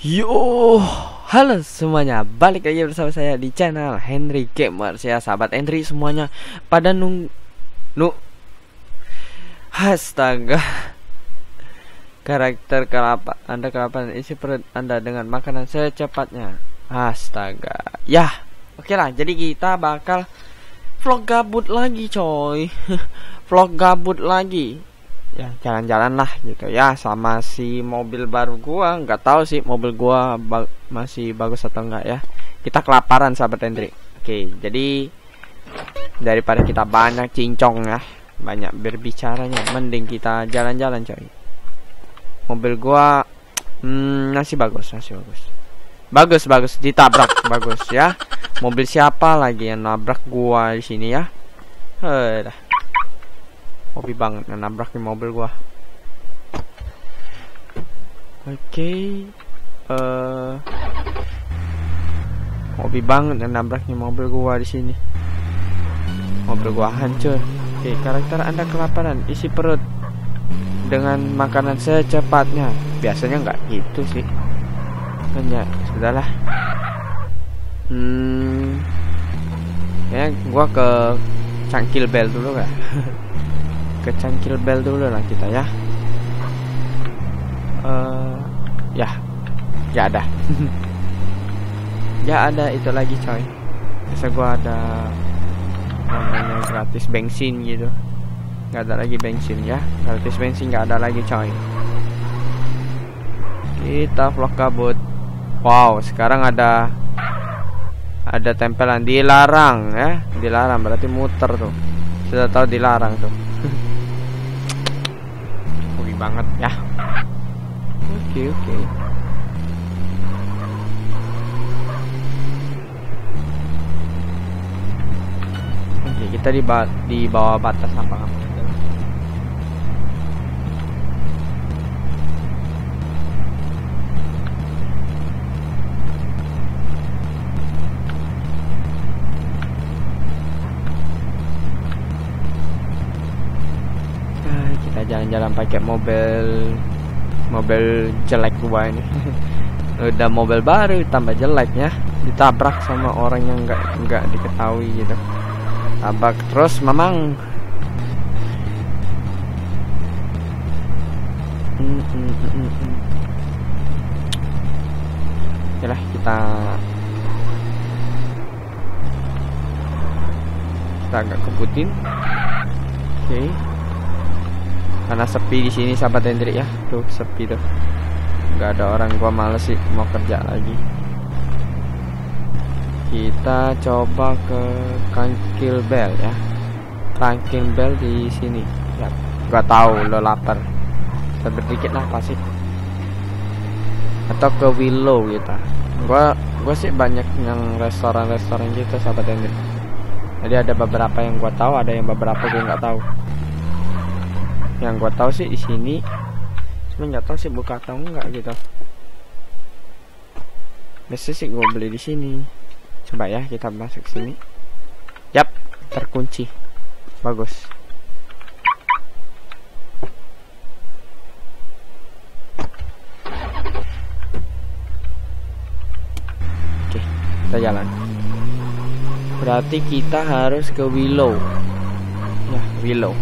Yo, halo semuanya, balik lagi bersama saya di channel Henry Gamers ya, sahabat Henry semuanya. Pada astaga, karakter Anda kelaparan, isi perut Anda dengan makanan secepatnya. Astaga, ya, oke lah. Jadi kita bakal vlog gabut lagi, coy. Vlog gabut lagi. Ya jalan-jalan lah gitu ya sama si mobil baru gua. Nggak tahu sih mobil gua masih bagus atau enggak ya. Kita kelaparan sahabat Hendrik. Oke, jadi daripada kita banyak cincong ya, banyak berbicaranya, mending kita jalan-jalan coy. Mobil gua masih bagus. Bagus ditabrak bagus ya. Mobil siapa lagi yang nabrak gua di sini ya? Dah. Hobi banget nabrakin mobil gua. Oke. Hobi banget nabrakin mobil gua di sini. Mobil gua hancur. Oke, karakter Anda kelaparan, isi perut dengan makanan secepatnya. Biasanya nggak gitu sih. Hanya sudahlah. Ya gua ke Cangkil Bel dulu gak? Ke Cangkil Bel dulu lah kita ya. Ya gak ada. Gak ada itu lagi coy. Biasa gua ada namanya gratis bensin gitu. Gak ada lagi bensin ya. Gratis bensin gak ada lagi coy. Kita vlog kabut. Wow, sekarang ada tempelan dilarang ya. Dilarang berarti muter tuh. Sudah tahu dilarang tuh. Banget ya. Oke. Oke, kita di bawah batas sampah. Jalan-jalan pakai mobil jelek gua ini. Udah mobil baru tambah jeleknya, ditabrak sama orang yang nggak diketahui gitu. Tabrak terus memang. Oke, kita agak keputin. Oke. Karena sepi di sini sahabat Hendrik ya. Tuh sepi tuh. Nggak ada orang, gua males sih mau kerja lagi. Kita coba ke Cangkil Bel ya. Cangkil Bel di sini. Ya, gua tahu lo lapar. Sabar dikit lah pasti. Atau ke Willow gitu. Gua sih banyak yang restoran-restoran gitu sahabat Hendrik. Jadi ada beberapa yang gua tahu, ada yang beberapa gua nggak tahu. Yang gua tahu sih di sini, cuma nggak tahu sih buka atau enggak gitu. Biasanya sih gua beli di sini. Coba ya kita masuk sini. Yap, terkunci. Bagus. Oke, kita jalan. Berarti kita harus ke Willow. Ya, Willow.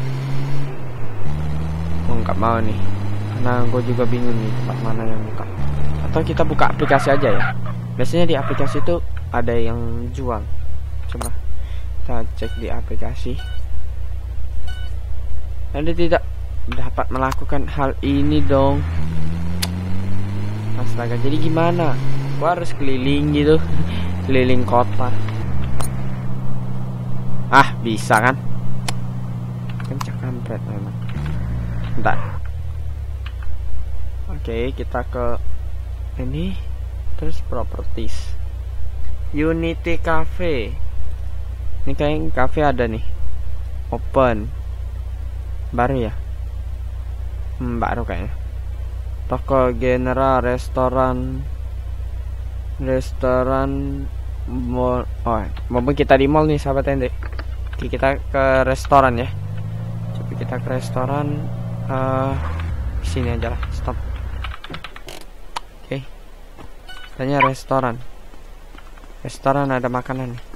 Nggak mau nih, karena gue juga bingung nih tempat mana yang buka. Atau kita buka aplikasi aja ya. Biasanya di aplikasi itu ada yang jual. Coba kita cek di aplikasi. Anda tidak dapat melakukan hal ini dong. Astaga, jadi gimana? Gua harus keliling gitu. Keliling kota. Ah, bisa kan? Kencang kampret memang. Bentar. Oke, kita ke ini, terus properties, Unity Cafe. Ini kayak cafe ada nih, open, baru ya? Baru kayaknya. Toko general, restoran mall. Oh, mumpung kita di mall nih sahabat Hendrik. Kita ke restoran ya. Coba kita ke restoran. Sini aja lah, stop. Oke, Tanya restoran. Restoran ada makanan nih.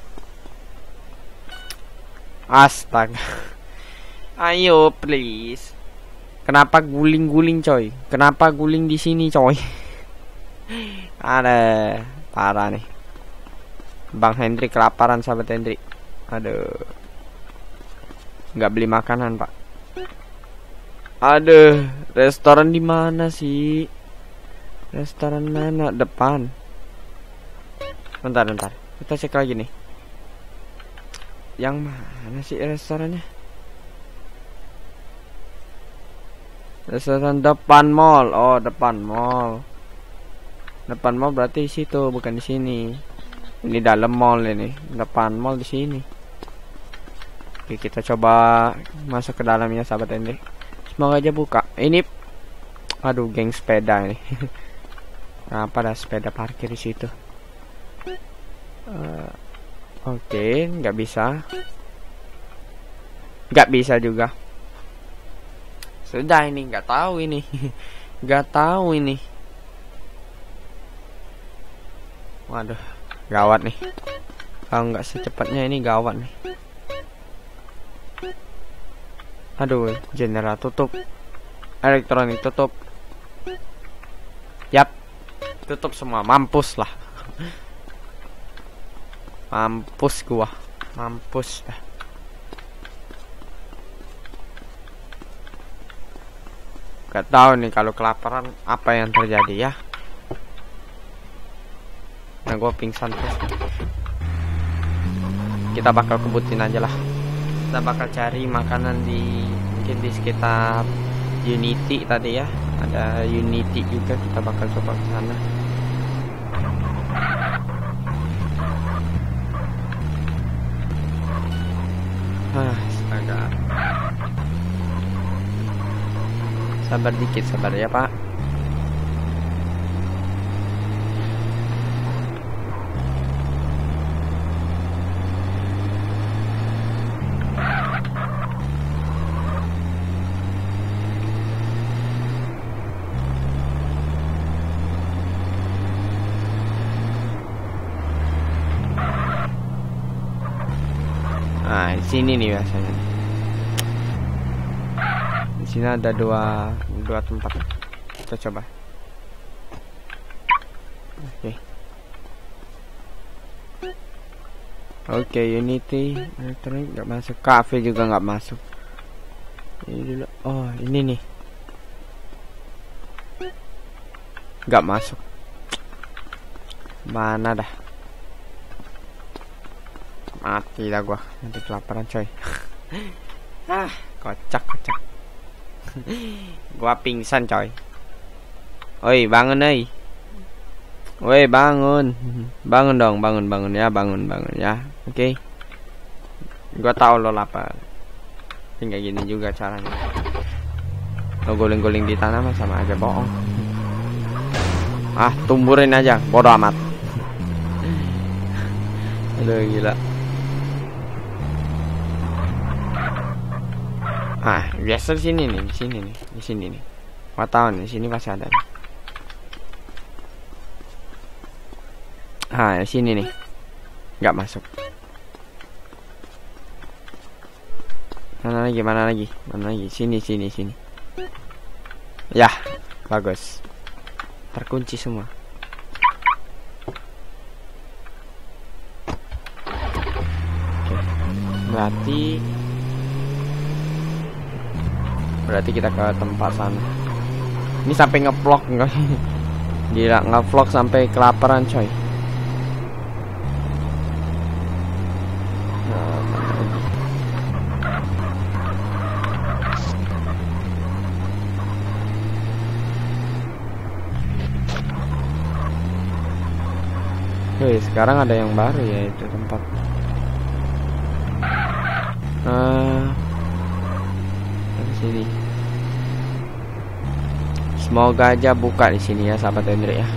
Astaga. Ayo please. Kenapa guling-guling coy? Kenapa guling di sini coy? Ada parah nih. Bang Hendrik kelaparan sahabat Hendrik. Aduh. Nggak beli makanan pak. Aduh. Restoran di mana sih? Restoran mana? Depan. Bentar. Kita cek lagi nih. Yang mana sih restorannya? Restoran depan mall. Oh, depan mall. Depan mall berarti di situ, bukan di sini. Ini dalam mall ini. Depan mall di sini. Oke, kita coba masuk ke dalamnya sahabat Hendrik. Semoga aja buka. Ini aduh, geng sepeda ini. Kenapa ada sepeda parkir di situ? Oke, nggak bisa. Nggak bisa juga. Sudah ini nggak tahu ini. Nggak tahu ini. Waduh, gawat nih. Kalau nggak secepatnya ini gawat nih. Aduh, general tutup. Elektronik tutup. Yap. Tutup semua, mampus lah. Mampus gua. Mampus dah. Gak tahu nih kalau kelaparan apa yang terjadi ya. Nah, gua pingsan terus. Kita bakal kebutin aja lah. Kita bakal cari makanan di mungkin di sekitar Unity tadi ya. Ada Unity juga, kita bakal coba ke sana. Astaga. Sabar dikit, sabar ya pak. Nah, di sini nih biasanya. Di sini ada dua tempat. Kita coba. Oke, Unity, elektronik nggak masuk. Cafe juga nggak masuk. Ini dulu. Oh, ini nih. Nggak masuk. Mana dah? Mati lah gua, nanti kelaparan coy. Kocak. Gua pingsan coy. Oi, bangun oi. Woi, bangun. Bangun dong, bangun ya, bangun ya. Oke. Gua tahu lo lapar. Tinggal gini juga caranya. Lo guling-guling di tanah mah sama aja bohong. Tumburin aja, bodo amat. Aduh, gila. Biasa di sini nih, di sini nih. Wartawan di sini masih ada. Di sini nih. Nggak masuk. Mana lagi? Sini. Yah, bagus. Terkunci semua. Oke. Berarti kita ke tempat sana. Ini sampai ngevlog enggak? Gila, ngevlog sampai kelaparan coy. Sekarang ada yang baru ya, itu tempat. Di sini. Semoga aja buka di sini ya, sahabat Hendrik ya.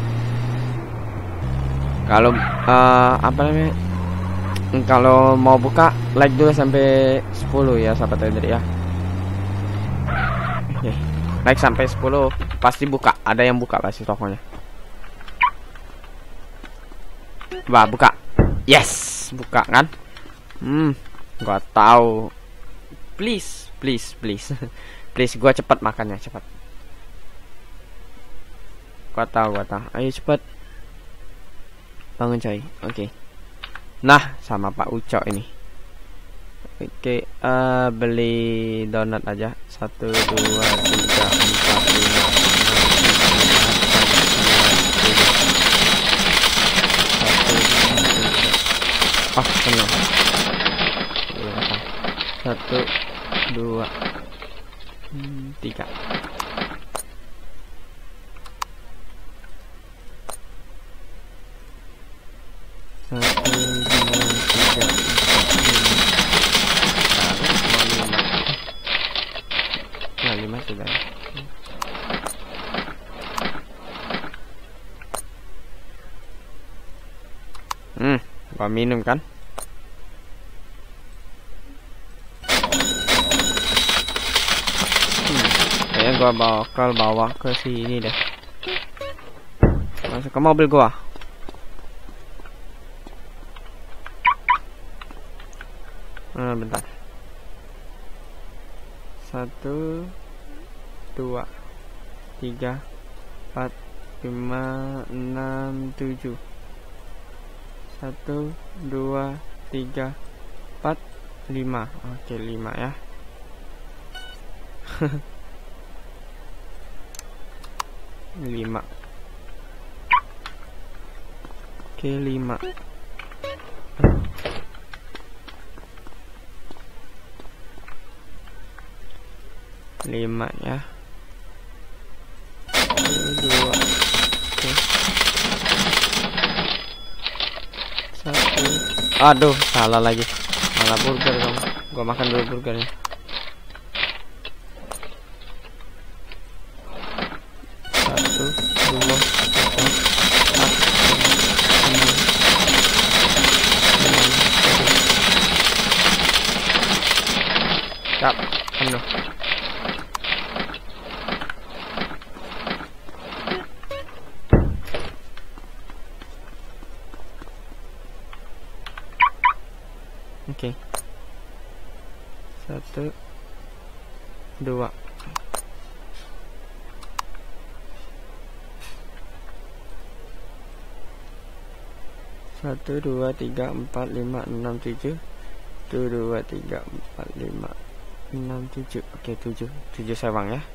Kalau apa namanya? Kalau mau buka, like dulu sampai 10 ya, sahabat Hendrik ya. Oke. Like sampai 10 pasti buka. Ada yang buka pasti tokonya. Coba buka. Yes, buka kan? Gua tahu. Please. Please, gua cepat makannya, cepat. Gua tahu. Ayo cepat. Bangun coy. Oke. Nah, sama Pak Ucok ini. Oke, beli donat aja. 1 2 3 4 5 6 7 8 9 10. Oh, penuh. 1 2 3. Lima sudah. Gua minum kan? Kayaknya gua bakal bawa ke sini deh. Masuk ke mobil gua. Bentar. 1 2 3 4 5 6 7. 1 2 3 4 5. Oke, 5 ya. Lima. Oke, 5. 5 ya. 2. Oke. 1. Aduh, salah lagi. Salah burger dong. Gua makan dulu burgernya. 1 2 3 4 5 6 7. Siap, penuh. Oke. 1 2. 1 2 3 4 5 6 7. 1 2 3 4 5 6 7. Oke, 7 sewang ya.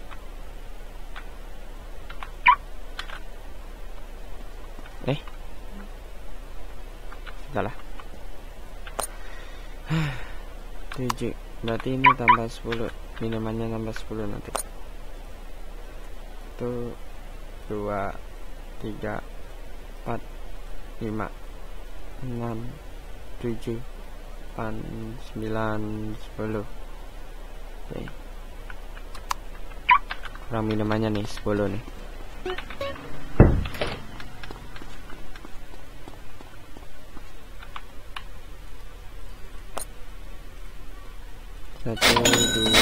Salah. 7. Berarti ini tambah 10. Minumannya tambah 10 nanti. 1 2 3 4 5 6 7 8 9 10. Oke. Kurang minumannya nih, 10 nih. Satu, dua,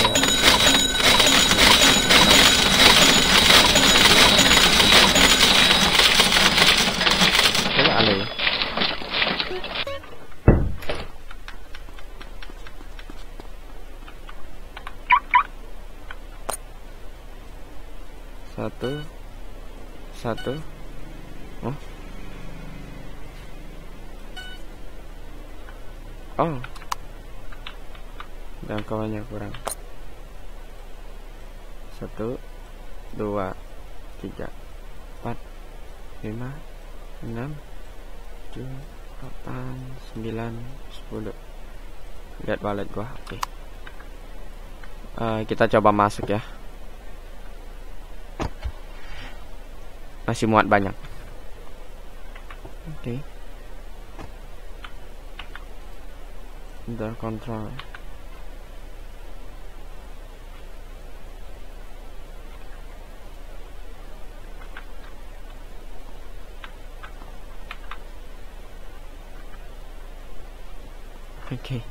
coba ale. Satu. Oh. Jangkauannya kurang. 1 2 3 4 5 6 7 8 9 10. Lihat wallet gua. Oke. Kita coba masuk ya. Masih muat banyak. Oke. Under control. Oke.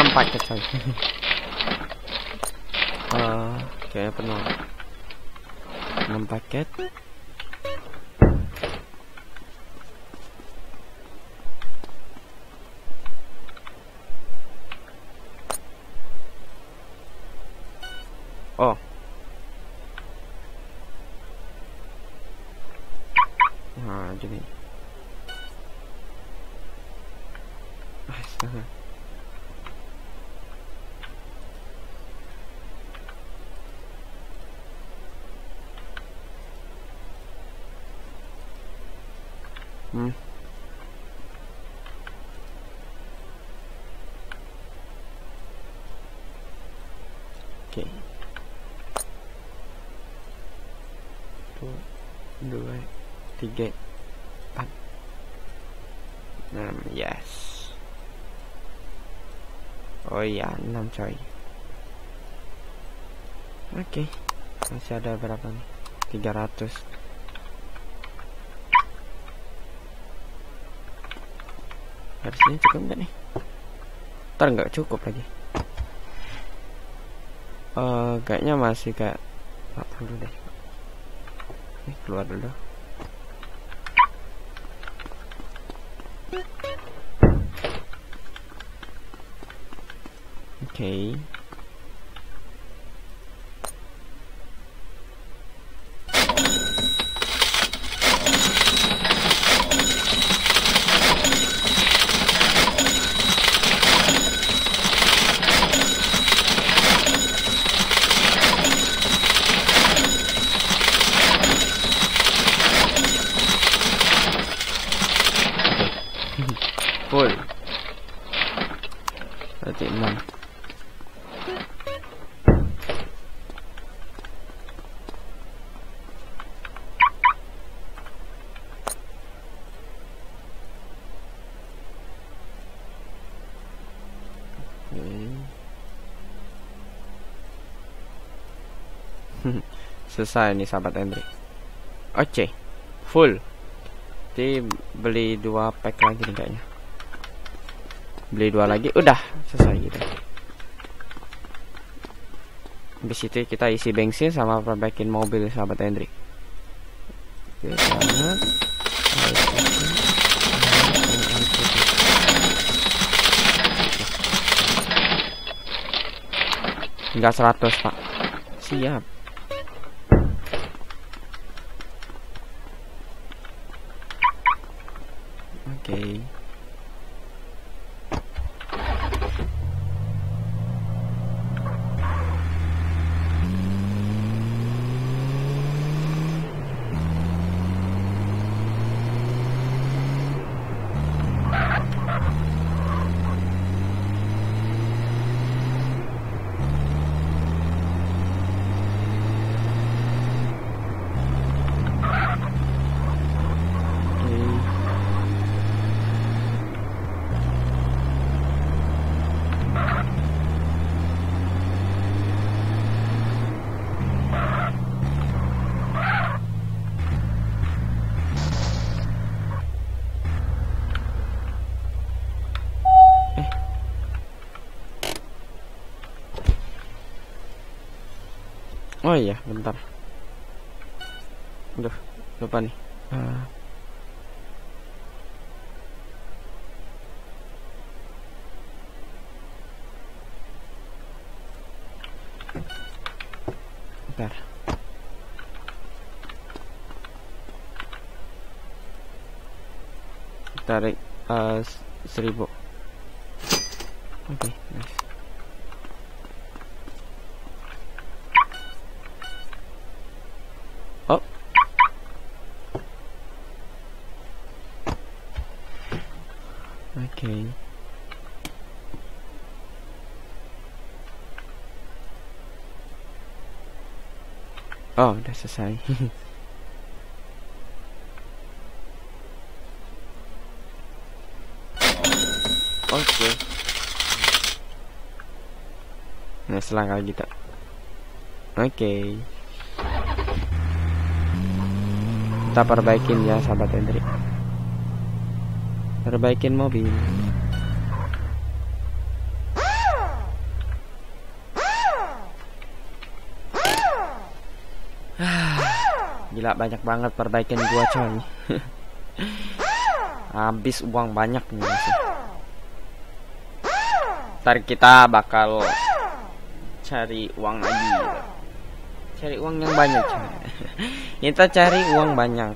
6 paket coy. Kayak penuh 6 paket. Oh, nah jadi astaga. Oke. 1, 2, 3, 4, 6. Yes. Oh iya, 6 coy. Oke. Masih ada berapa nih? 300. Harusnya cukup nggak nih? Ntar nggak cukup lagi. Kayaknya masih kayak 40 deh. Keluar dulu. Oke. Full. Berarti 6. Selesai nih sahabat Hendrik. Oke, full. Jadi beli 2 pack lagi nih kayaknya. Beli 2 lagi, udah selesai gitu. Habis itu kita isi bensin sama perbaikin mobil sahabat Hendrik. Enggak 100 pak. Siap. Oke. Oh iya, bentar. Aduh, lupa nih. Bentar. Tarik 1000. Oke, nice. Oh. Oke. Oh, udah selesai. Oke. Nah, selangkah gitu. Oke. Kita perbaikin ya sahabat Hendrik. Perbaikin mobil. Gila, banyak banget perbaikan gua coy. Habis uang banyak nih masih. Ntar kita bakal cari uang lagi. Cari uang yang banyak coy. Kita cari uang banyak.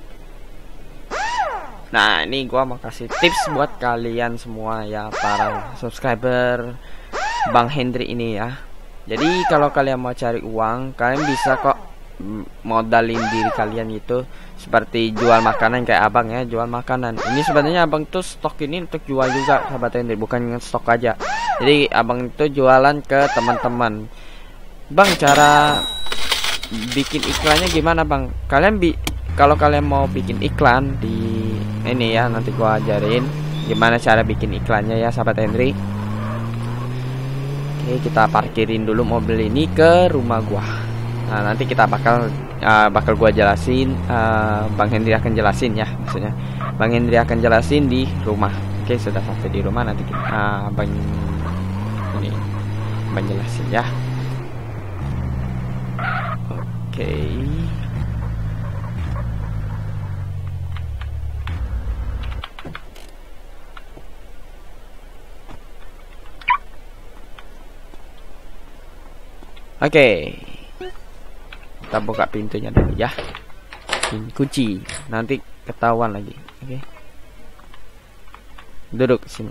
Nah, ini gua mau kasih tips buat kalian semua ya, para subscriber Bang Hendry ini ya. Jadi kalau kalian mau cari uang, kalian bisa kok modalin diri kalian gitu, seperti jual makanan kayak abang ya, jual makanan. Ini sebenarnya abang tuh stok ini untuk jual juga sahabat Hendry, bukan stok aja. Jadi abang itu jualan ke teman-teman. Bang, cara bikin iklannya gimana bang? Kalau kalian mau bikin iklan di ini ya, nanti gua ajarin gimana cara bikin iklannya ya sahabat Hendry. Oke, kita parkirin dulu mobil ini ke rumah gua. Nah, nanti kita bakal gua jelasin, Bang Hendry akan jelasin ya, maksudnya Bang Hendry akan jelasin di rumah. Oke, sudah sampai di rumah, nanti kita Bang jelasin ya. Oke. Oke, kita buka pintunya dulu ya. Kunci, nanti ketahuan lagi. Oke, duduk sini.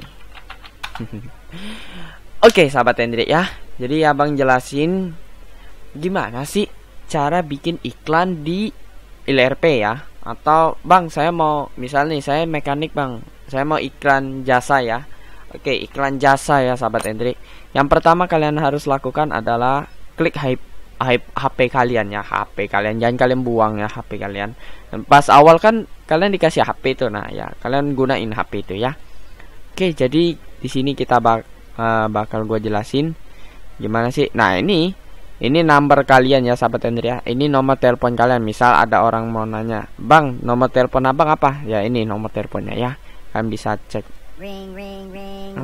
Oke, sahabat Hendry ya. Jadi abang jelasin gimana sih cara bikin iklan di LRP ya. Atau bang, saya mau, misal nih saya mekanik bang, saya mau iklan jasa ya. Oke, iklan jasa ya sahabat Hendry. Yang pertama kalian harus lakukan adalah klik HP kalian ya, HP kalian, jangan kalian buang ya HP kalian. Dan pas awal kan kalian dikasih HP itu, nah ya kalian gunain HP itu ya. Oke, jadi di sini kita bakal gua jelasin gimana sih. Nah, ini nomor kalian ya sahabat Hendry ya. Ini nomor telepon kalian. Misal ada orang mau nanya, bang, nomor telepon abang apa? Ya ini nomor teleponnya ya. Kalian bisa cek. Ring ring ring.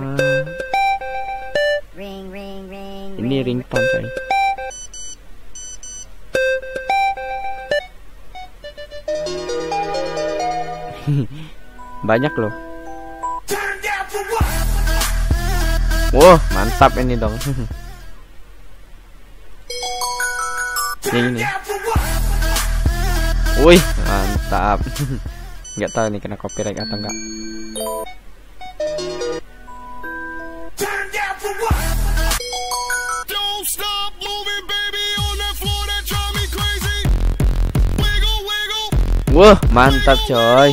Ring ring ring. Ini ringtone coy. Banyak loh. Wah, mantap ini dong. Ini. Wih, mantap. Nggak tahu nih kena copyright atau enggak. Wah, mantap coy.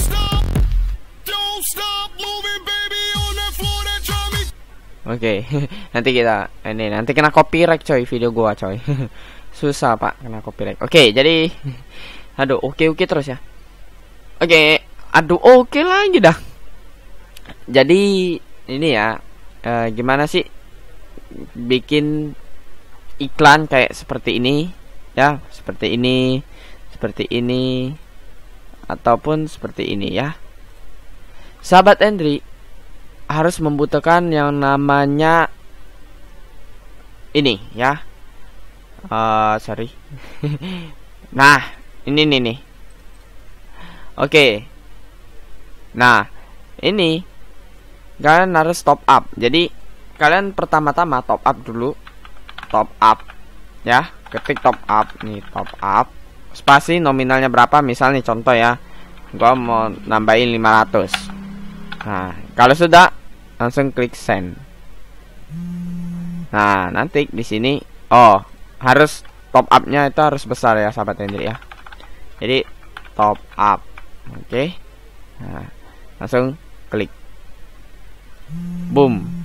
Oke, nanti kena copyright coy video gua coy. Susah pak kena copyright. Oke, jadi aduh oke terus ya. Oke, aduh oke lagi dah. Jadi ini ya, gimana sih bikin iklan kayak seperti ini ya, seperti ini ataupun seperti ini ya. Sahabat Hendry harus membutuhkan yang namanya ini ya. Sorry. Nah, ini nih. Oke. Nah, ini kalian harus top up. Jadi kalian pertama-tama top up dulu. Top up ya. Ketik top up nih, top up. Spasi nominalnya berapa? Misal nih contoh ya. Gua mau nambahin 500. Nah, kalau sudah langsung klik send. Nah, nanti di sini harus top up-nya itu harus besar ya sahabat Hendry ya. Jadi top up. Oke. Nah, langsung klik. Boom.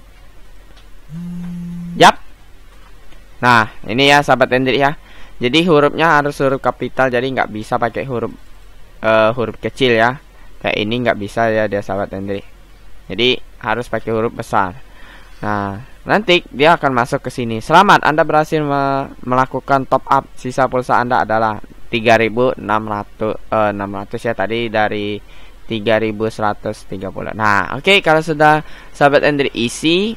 Yap. Nah, ini ya sahabat Hendry ya. Jadi hurufnya harus huruf kapital, jadi nggak bisa pakai huruf kecil ya. Kayak ini nggak bisa ya dia sahabat Hendry. Jadi harus pakai huruf besar. Nah, nanti dia akan masuk ke sini. Selamat, Anda berhasil melakukan top up. Sisa pulsa Anda adalah 3.600 ya, tadi dari 3.130. Nah, oke, kalau sudah sahabat Hendry isi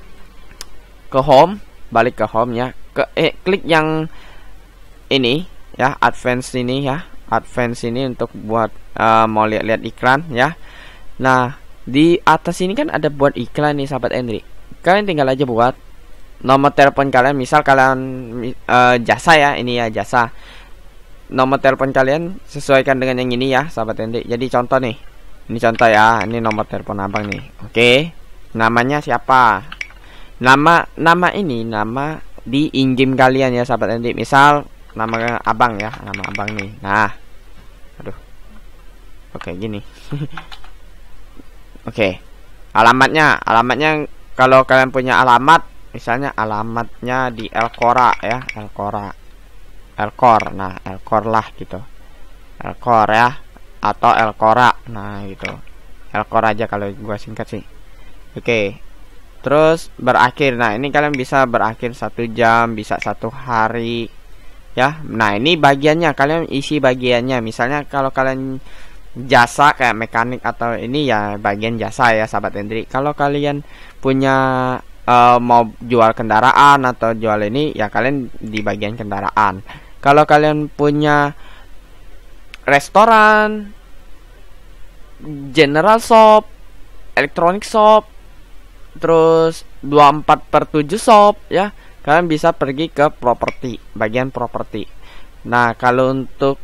ke home, balik ke home ya. Klik yang ini ya, advance ini ya, advance ini untuk buat mau lihat-lihat iklan ya. Nah, di atas ini kan ada buat iklan nih sahabat Hendrik. Kalian tinggal aja buat nomor telepon kalian, misal kalian jasa ya, ini ya jasa. Nomor telepon kalian sesuaikan dengan yang ini ya sahabat Hendrik. Jadi contoh nih, ini contoh ya, ini nomor telepon abang nih. Oke, namanya siapa? Nama ini nama di in-game kalian ya sahabat Hendrik. Misal nama abang ya, nama abang nih. Nah, aduh, oke gini. Oke, alamatnya kalau kalian punya alamat, misalnya alamatnya di Elcora ya, Elcor, nah Elcor lah gitu, Elcor ya, atau Elcora, nah gitu, Elcor aja kalau gua singkat sih. Oke, terus berakhir, nah ini kalian bisa berakhir 1 jam, bisa 1 hari ya. Nah ini bagiannya, kalian isi bagiannya. Misalnya kalau kalian jasa kayak mekanik atau ini ya bagian jasa ya sahabat Hendrik. Kalau kalian punya mau jual kendaraan atau jual ini ya kalian di bagian kendaraan. Kalau kalian punya restoran, general shop, electronic shop, terus 24/7 shop ya, kalian bisa pergi ke properti, bagian properti. Nah kalau untuk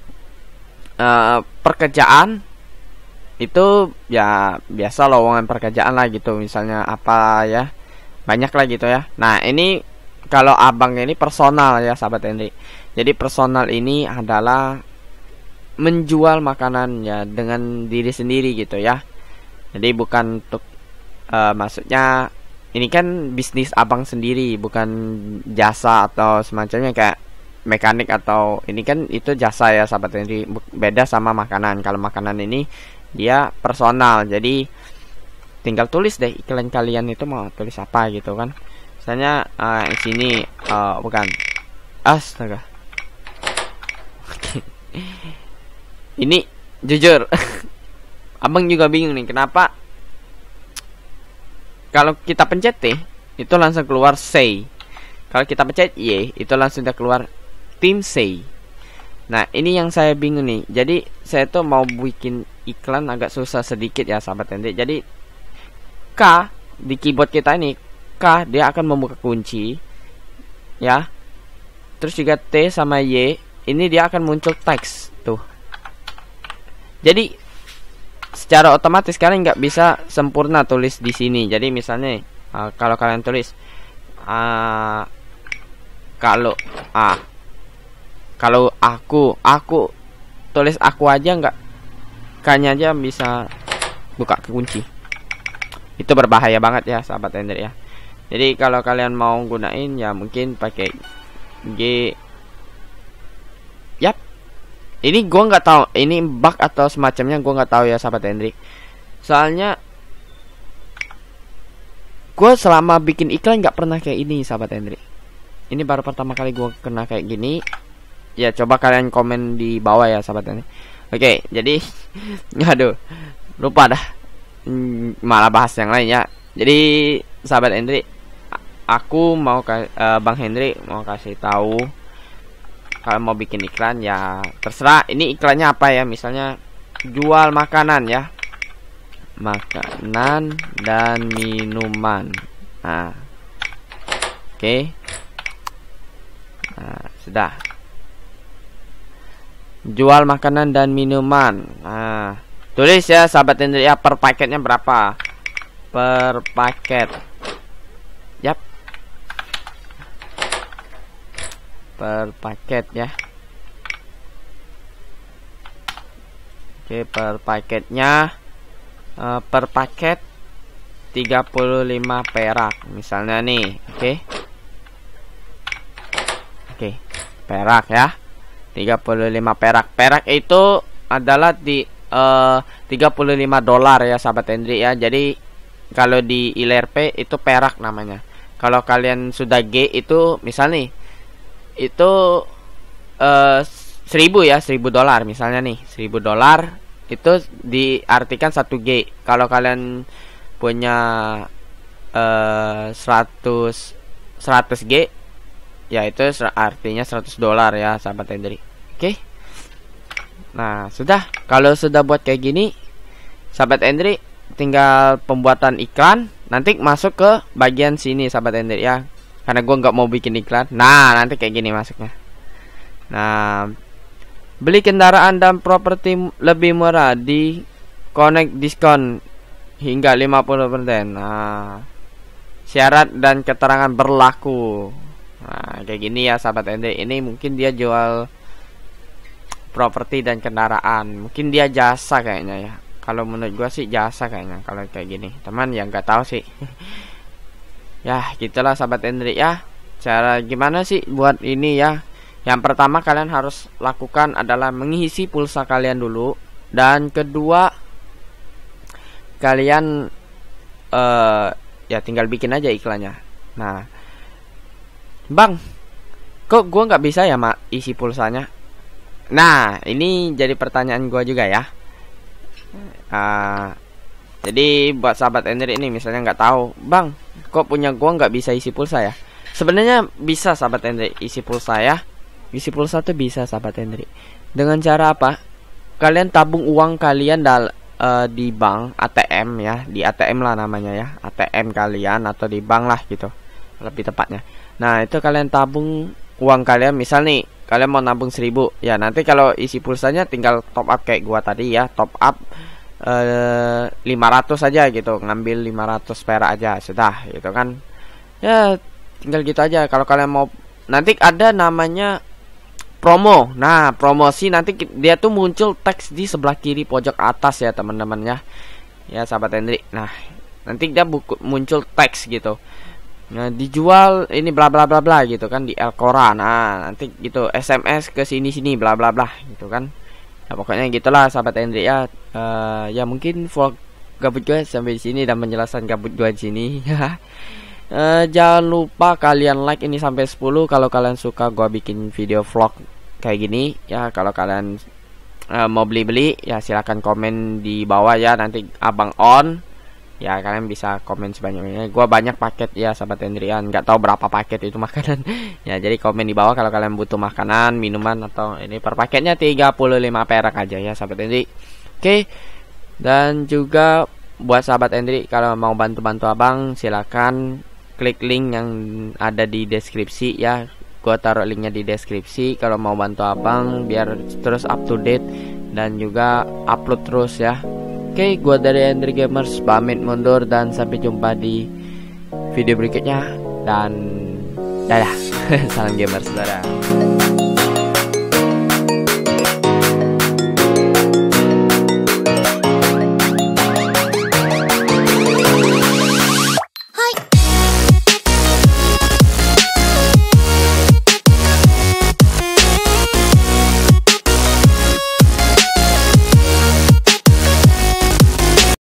pekerjaan itu ya biasa lowongan pekerjaan lah gitu, misalnya apa ya, banyak lah gitu ya. Nah ini kalau abang ini personal ya sahabat Hendrik. Jadi personal ini adalah menjual makanan ya dengan diri sendiri gitu ya. Jadi bukan untuk maksudnya ini kan bisnis abang sendiri, bukan jasa atau semacamnya kayak mekanik atau ini kan itu jasa ya sahabat Hendrik. Beda sama makanan. Kalau makanan ini dia personal, jadi tinggal tulis deh iklan kalian itu mau tulis apa gitu kan. Misalnya di sini bukan, astaga. Ini jujur abang juga bingung nih kenapa kalau kita pencet T itu langsung keluar say, kalau kita pencet Y itu langsung udah keluar tim say. Nah ini yang saya bingung nih. Jadi saya tuh mau bikin iklan agak susah sedikit ya sahabat Hendrik. Jadi K di keyboard kita ini, K dia akan membuka kunci ya. Terus juga T sama Y ini dia akan muncul teks tuh. Jadi secara otomatis kalian nggak bisa sempurna tulis di sini. Jadi misalnya kalau kalian tulis kalau aku tulis aku aja nggak, kayaknya aja bisa buka kunci. Itu berbahaya banget ya sahabat Hendrik ya. Jadi kalau kalian mau gunain ya mungkin pakai G. Yap. Ini gua nggak tahu ini bug atau semacamnya, gua nggak tahu ya sahabat Hendrik. Soalnya gua selama bikin iklan nggak pernah kayak ini sahabat Hendrik. Ini baru pertama kali gua kena kayak gini. Ya coba kalian komen di bawah ya sahabat Hendrik. Oke, jadi aduh, lupa dah. Malah bahas yang lain ya. Jadi sahabat Hendrik, aku mau Bang Hendrik mau kasih tahu kalau mau bikin iklan ya terserah. Ini iklannya apa ya? Misalnya jual makanan ya, makanan dan minuman. Nah, oke. Nah, sudah. Jual makanan dan minuman. Nah, tulis ya sahabat Hendrik ya, per paketnya berapa? Per paket. Yap. Per paket ya. Oke, per paketnya per paket 35 perak misalnya nih. Oke. Oke, perak ya. 35 perak. Perak itu adalah di $35 ya sahabat Hendrik ya. Jadi kalau di ILRP itu perak namanya. Kalau kalian sudah G itu misal nih itu 1000 ya, $1000 misalnya nih. $1000 itu diartikan 1 G. Kalau kalian punya 100 G ya itu artinya $100 ya sahabat Hendry. Oke. Nah, sudah. Kalau sudah buat kayak gini, sahabat Hendry tinggal pembuatan iklan. Nanti masuk ke bagian sini sahabat Hendry ya. Karena gua nggak mau bikin iklan. Nah, nanti kayak gini masuknya. Nah, beli kendaraan dan properti lebih murah di Connect diskon hingga 50%. Nah, syarat dan keterangan berlaku. Nah, kayak gini ya sahabat Hendry. Ini mungkin dia jual properti dan kendaraan. Mungkin dia jasa kayaknya ya. Kalau menurut gua sih jasa kayaknya kalau kayak gini. Teman yang nggak tahu sih. Ya, gitulah sahabat Hendry ya. Cara gimana sih buat ini ya? Yang pertama kalian harus lakukan adalah mengisi pulsa kalian dulu, dan kedua kalian ya tinggal bikin aja iklannya. Nah, Bang, kok gua nggak bisa ya mak isi pulsanya? Nah, ini jadi pertanyaan gua juga ya. Jadi buat sahabat Hendry ini misalnya nggak tahu, Bang, kok punya gua nggak bisa isi pulsa ya? Sebenarnya bisa sahabat Hendry isi pulsa ya. Isi pulsa tuh bisa sahabat Hendry. Dengan cara apa? Kalian tabung uang kalian di bank ATM ya, di ATM lah namanya ya, ATM kalian atau di bank lah gitu, lebih tepatnya. Nah, itu kalian tabung uang kalian. Misal nih, kalian mau nabung 1000 ya, nanti kalau isi pulsanya tinggal top up kayak gua tadi ya, top up 500 aja gitu, ngambil 500 perak aja sudah gitu kan ya, tinggal gitu aja. Kalau kalian mau, nanti ada namanya promo. Nah, promosi nanti dia tuh muncul teks di sebelah kiri pojok atas ya teman-teman ya. Ya sahabat Hendry. Nah, nanti dia muncul teks gitu. Nah, dijual ini bla bla bla bla gitu kan di Elcora. Nah, nanti gitu SMS ke sini bla bla bla gitu kan. Nah, pokoknya gitulah sahabat Hendry ya. Ya mungkin vlog gabut gue sampai di sini dan menjelaskan gabut gue di sini ya. Jangan lupa kalian like ini sampai 10 kalau kalian suka gua bikin video vlog kayak gini ya. Kalau kalian mau beli ya silahkan komen di bawah ya, nanti abang on ya, kalian bisa komen sebanyak-banyaknya. Gua banyak paket ya sahabat Hendry, nggak tahu berapa paket itu makanan ya, jadi komen di bawah kalau kalian butuh makanan, minuman atau ini. Per paketnya 35 perak aja ya sahabat Hendry. Oke. Dan juga buat sahabat Hendry kalau mau bantu-bantu abang silakan klik link yang ada di deskripsi ya. Gua taruh linknya di deskripsi kalau mau bantu abang biar terus up to date dan juga upload terus ya. Oke, gua dari Hendry Gamers pamit mundur dan sampai jumpa di video berikutnya dan dadah. Salam gamers saudara.